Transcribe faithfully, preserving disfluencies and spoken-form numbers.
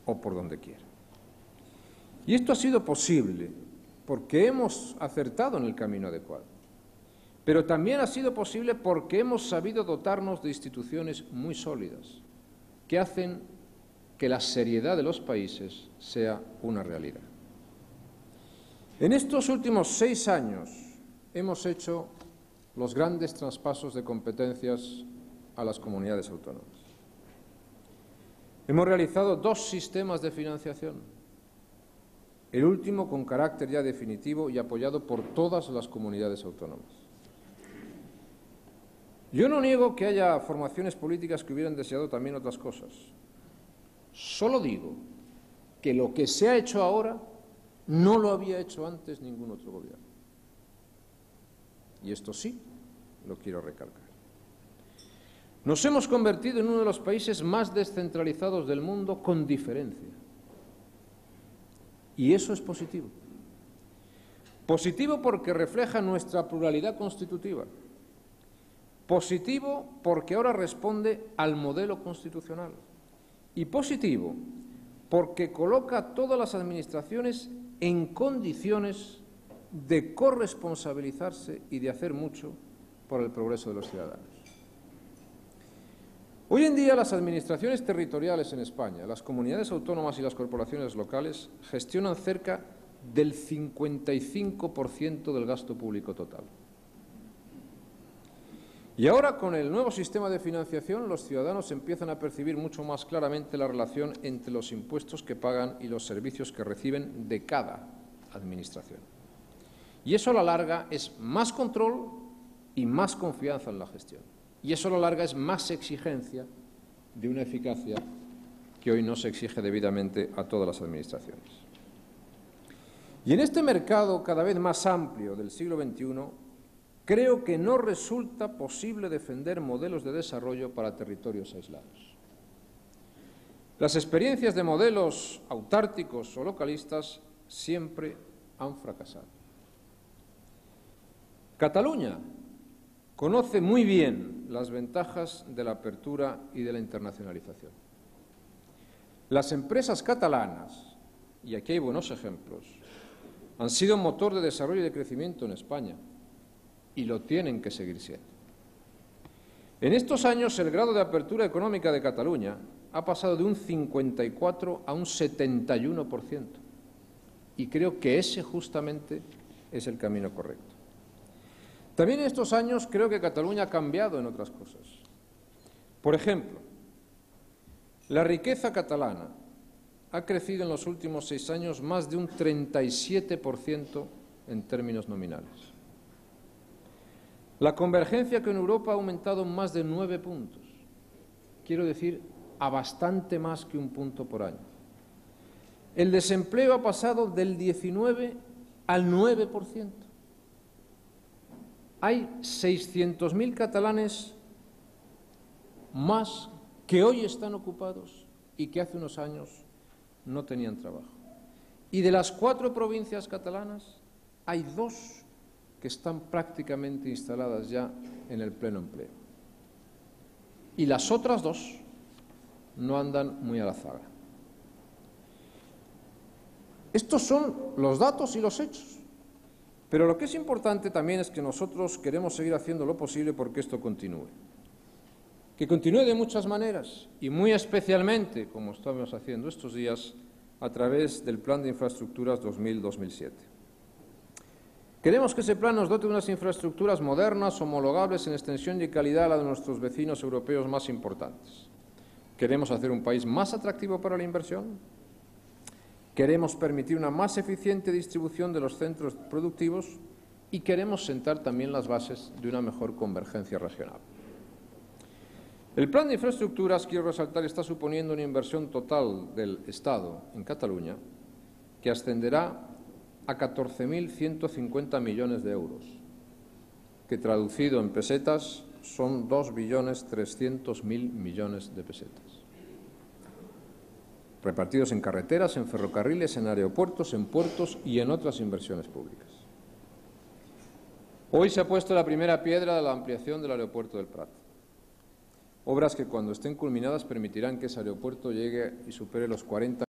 o por donde quiera. Y esto ha sido posible porque hemos acertado en el camino adecuado, pero también ha sido posible porque hemos sabido dotarnos de instituciones muy sólidas que hacen que la seriedad de los países sea una realidad. En estos últimos seis años hemos hecho los grandes traspasos de competencias a las comunidades autónomas. Hemos realizado dos sistemas de financiación, el último con carácter ya definitivo y apoyado por todas las comunidades autónomas. Yo no niego que haya formaciones políticas que hubieran deseado también otras cosas. Solo digo que lo que se ha hecho ahora no lo había hecho antes ningún otro gobierno. Y esto sí lo quiero recalcar. Nos hemos convertido en uno de los países más descentralizados del mundo con diferencia. Y eso es positivo. Positivo porque refleja nuestra pluralidad constitutiva. Positivo porque ahora responde al modelo constitucional. Y positivo porque coloca a todas las administraciones en condiciones de corresponsabilizarse y de hacer mucho por el progreso de los ciudadanos. Hoy en día las administraciones territoriales en España, las comunidades autónomas y las corporaciones locales gestionan cerca del cincuenta y cinco por ciento del gasto público total. Y ahora, con el nuevo sistema de financiación, los ciudadanos empiezan a percibir mucho más claramente la relación entre los impuestos que pagan y los servicios que reciben de cada administración. Y eso a la larga es más control y más confianza en la gestión. Y eso a la larga es más exigencia de una eficacia que hoy no se exige debidamente a todas las administraciones. Y en este mercado cada vez más amplio del siglo veintiuno, creo que no resulta posible defender modelos de desarrollo para territorios aislados. Las experiencias de modelos autárquicos o localistas siempre han fracasado. Cataluña conoce muy bien las ventajas de la apertura y de la internacionalización. Las empresas catalanas, y aquí hay buenos ejemplos, han sido motor de desarrollo y de crecimiento en España y lo tienen que seguir siendo. En estos años el grado de apertura económica de Cataluña ha pasado de un cincuenta y cuatro a un setenta y uno por ciento y creo que ese justamente es el camino correcto. También en estos años creo que Cataluña ha cambiado en otras cosas. Por ejemplo, la riqueza catalana ha crecido en los últimos seis años más de un treinta y siete por ciento en términos nominales. La convergencia con Europa ha aumentado en más de nueve puntos. Quiero decir, a bastante más que un punto por año. El desempleo ha pasado del diecinueve al nueve por ciento. Hay seiscientos mil catalanes más que hoy están ocupados y que hace unos años no tenían trabajo. Y de las cuatro provincias catalanas, hay dos que están prácticamente instaladas ya en el pleno empleo. Y las otras dos no andan muy a la zaga. Estos son los datos y los hechos. Pero lo que es importante también es que nosotros queremos seguir haciendo lo posible porque esto continúe. Que continúe de muchas maneras y muy especialmente, como estamos haciendo estos días, a través del Plan de Infraestructuras dos mil a dos mil siete. Queremos que ese plan nos dote de unas infraestructuras modernas, homologables en extensión y calidad a la de nuestros vecinos europeos más importantes. Queremos hacer un país más atractivo para la inversión. Queremos permitir una más eficiente distribución de los centros productivos y queremos sentar también las bases de una mejor convergencia regional. El plan de infraestructuras, quiero resaltar, está suponiendo una inversión total del Estado en Cataluña que ascenderá a catorce mil ciento cincuenta millones de euros, que traducido en pesetas son dos billones trescientos mil millones de pesetas. Repartidos en carreteras, en ferrocarriles, en aeropuertos, en puertos y en otras inversiones públicas. Hoy se ha puesto la primera piedra de la ampliación del aeropuerto del Prat. Obras que cuando estén culminadas permitirán que ese aeropuerto llegue y supere los cuarenta